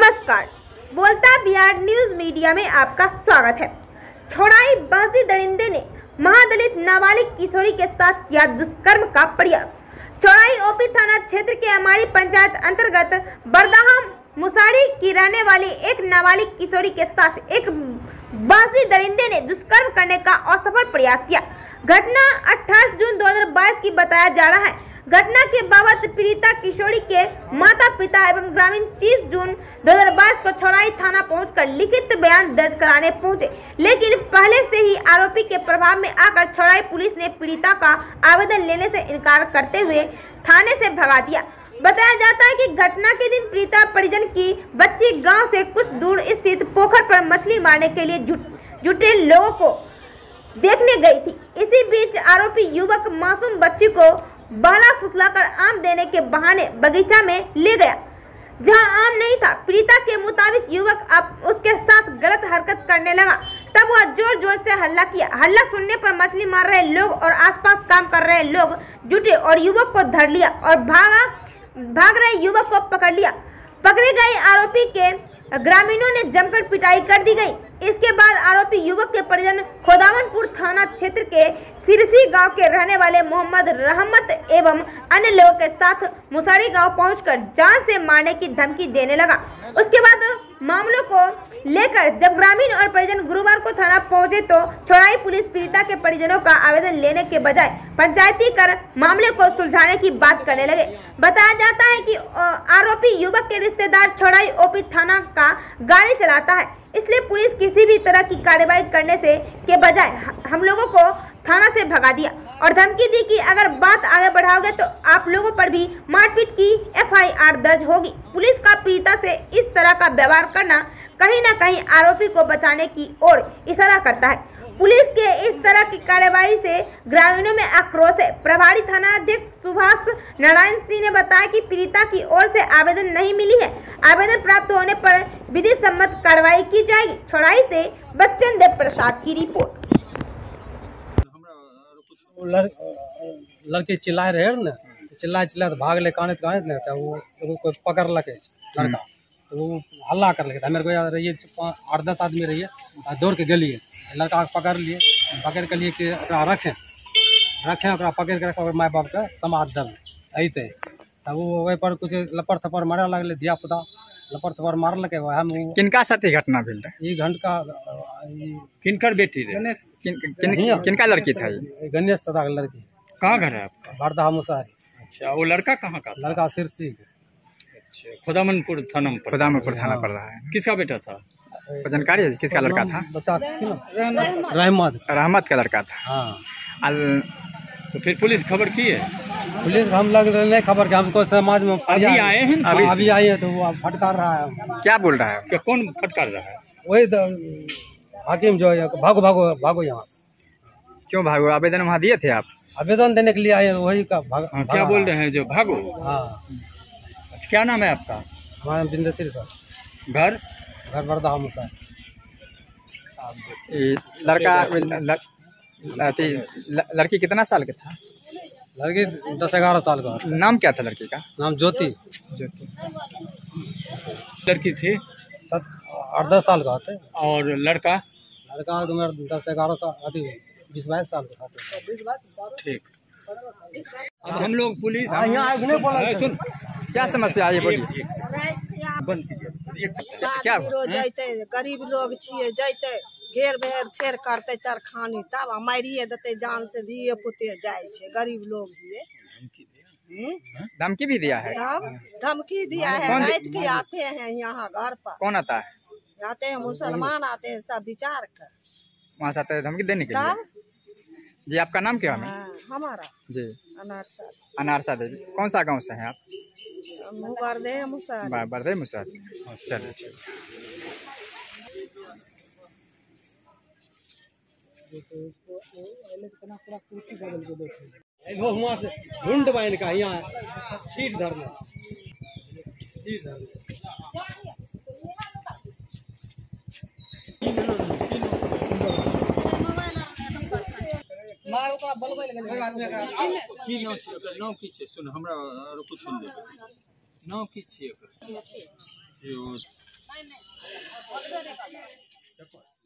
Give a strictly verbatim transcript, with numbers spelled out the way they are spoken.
नमस्कार, बोलता Bihar news media में आपका स्वागत है। छोड़ाई बहसी दरिंदे ने महादलित नाबालिग किशोरी के साथ किया दुष्कर्म का प्रयास। छोड़ाई ओपी थाना क्षेत्र के हमारी पंचायत अंतर्गत बरदाहा मुसाड़ी की रहने वाली एक नाबालिग किशोरी के साथ एक बहसी दरिंदे ने दुष्कर्म करने का असफल प्रयास किया। घटना अट्ठाईस जून दो हज़ार बाईस की बताया जा रहा है। घटना के बाबत पीड़िता किशोरी के माता पिता एवं ग्रामीण तीस जून दो हज़ार बाईस को छोड़ाई थाना पहुंचकर लिखित बयान दर्ज कराने पहुंचे, लेकिन पहले से ही आरोपी के प्रभाव में आकर छोड़ाई पुलिस ने पीड़िता का आवेदन लेने से इनकार करते हुए थाने से भगा दिया। बताया जाता है कि घटना के दिन पीड़िता परिजन की बच्ची गांव से कुछ दूर स्थित पोखर पर मछली मारने के लिए जुटे लोगों को देखने गई थी। इसी बीच आरोपी युवक मासूम बच्ची को बहला फुसलाकर आम देने के बहाने बगीचा में ले गया, जहां आम नहीं था। पीड़िता के मुताबिक युवक अब उसके साथ गलत हरकत करने लगा, तब वह जोर जोर से हल्ला किया। हल्ला सुनने पर मछली मार रहे लोग और आसपास काम कर रहे लोग जुटे और युवक को धर लिया और भागा भाग रहे युवक को पकड़ लिया। पकड़े गए आरोपी के ग्रामीणों ने जमकर पिटाई कर दी गई। इसके बाद आरोपी युवक के परिजन खोदावनपुर थाना क्षेत्र के सिरसी गांव के रहने वाले मोहम्मद रहमत एवं अन्य लोगों के साथ मुसाड़ी गांव पहुंचकर जान से मारने की धमकी देने लगा। उसके बाद मामलों को लेकर जब ग्रामीण और परिजन गुरुवार को थाना पहुंचे तो छोड़ाई पुलिस पीड़िता के परिजनों का आवेदन लेने के बजाय पंचायती कर मामले को सुलझाने की बात करने लगे। बताया जाता है कि आरोपी युवक के रिश्तेदार छोड़ाई ओपी थाना का गाड़ी चलाता है, इसलिए पुलिस किसी भी तरह की कार्रवाई करने से के बजाय हम लोगों को थाना से भगा दिया और धमकी दी कि अगर बात आगे बढ़ाओगे तो आप लोगों पर भी मारपीट की एफ आई आर दर्ज होगी। पुलिस का पीड़िता से इस तरह का व्यवहार करना कहीं न कहीं आरोपी को बचाने की ओर इशारा करता है। पुलिस के इस तरह की कार्रवाई से ग्रामीणों में आक्रोश है। प्रभारी थाना अध्यक्ष सुभाष नारायण सिंह ने बताया कि पीड़िता की ओर से आवेदन नहीं मिली है। आवेदन प्राप्त होने पर विधि सम्मत कार्रवाई की जाएगी। छोड़ाई से बच्चन देव प्रसाद की रिपोर्ट। लड़, लड़की चिल्लाए रहे ना, चिल्लाए चिल्लाए तो भाग ले कानत कानत नहीं था। वो तो कोई पकड़ लगे लड़का तो वो हल्ला कर लगे था। मेरे को याद रही आठ दस आदमी रही है, दौड़ के गली लड़का पकड़ लिए, पकड़ के लिए कि रखें रखें ओकरा पकड़ के रखा माय बाप के समाज दल अते तब वो वही पर कुछ लपड़ थपड़ मारे लगले, धिया पुता लपड़ थपड़ मार लगे। हम किनका साथ घटना भेल ये घंटा किनकर बेटी रहे? गणेश किन, किन, किनका लड़की था ये? गणेश सदा की लड़की। कहाँ घर है आपका? बरदाहा मुसारी। अच्छा, वो लड़का कहाँ का? लड़का सिरसी। अच्छा, खुदामनपुर थाना पर खुदामनपुर थाना पड़ रहा है। किसका बेटा था? जानकारी है किसका लड़का था? बच्चा रहमत रहमत का लड़का था। हाँ। अल तो फिर पुलिस खबर की है? पुलिस हम लग नहीं खबर के हमको समाज में अभी आए हैं अभी अभी आए हैं तो वो फटकार रहा है। क्या बोल रहा है? क्या कौन फटकार रहा है? वही तो हाकिम जो है, भागो भागो भागो यहाँ। क्यों भागो? आवेदन वहाँ दिए थे आप? आवेदन देने के लिए आए हैं, वही का भाग। हाँ, क्या बोल रहे हैं जो भागो? हाँ। क्या नाम है आपका? हमारा बिंदेश्वरी सर। घर घर बरदाहा मुसार। लड़का लड़की कितना साल का था? लड़की दस ग्यारह साल का। नाम क्या था लड़की का? नाम ज्योति। ज्योति लड़की थी सत आठ दस साल का थे। और लड़का लड़का तो मेरा दस ग्यारह साल अति बीस बाईस साल का था। ठीक। अब हम लोग पुलिस सुन क्या समस्या है बोलिए। क्या गरीब लोग छिए जैते घेर बेर फेर करते चरखानी तब मारिए देते जान से दिए पुते जाए छे। गरीब लोग दिए धमकी भी दिया है। तब धमकी दिया है। रात के आते हैं यहाँ घर पर। कौन आता है? आते हैं मुसलमान आते हैं सब विचार कर वहाँ से आते हैं धमकी देने के लिए। जी आपका नाम क्या है? हमारा जी अनारसा अनारसा देवी। कौन सा गांव से हैं आप? बरदे मुसार। बरदे मुसार। चलिए ठीक। वहाँ से ढूंढ बाइन का यहाँ सीट धरना सीट धरना नाम की छे? सुन हमरा कुछ नाम की छे? नहीं नहीं